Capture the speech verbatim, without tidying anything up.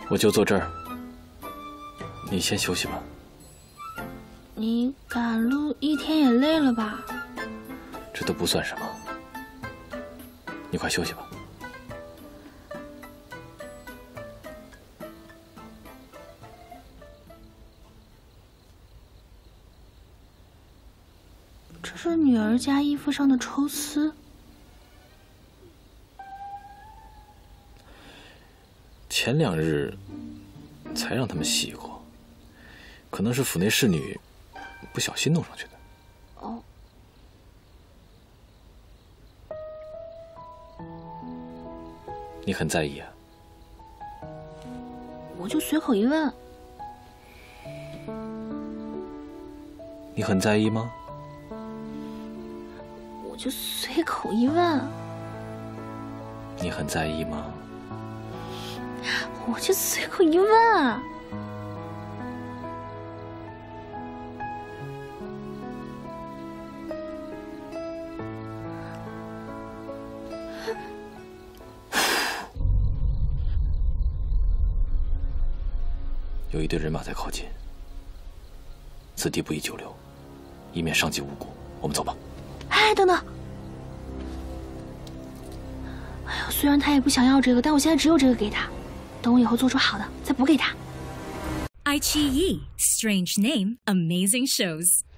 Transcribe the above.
我就坐这儿，你先休息吧。 你赶路一天也累了吧？ 这都不算什么，你快休息吧。 这是女儿家衣服上的抽丝。 前两日才让他们洗过，可能是府内侍女不小心弄上去的。 哦。 你很在意啊？ 我就随口一问。 你很在意吗？ 我就随口一问。 你很在意吗？ 我就随口一问。 有一队人马在靠近，此地不宜久留，以免伤及无辜。我们走吧。 哎，等等！哎呦，虽然他也不想要这个，但我现在只有这个给他。等我以后做出好的，再补给他。 爱奇艺 Strange Name Amazing Shows。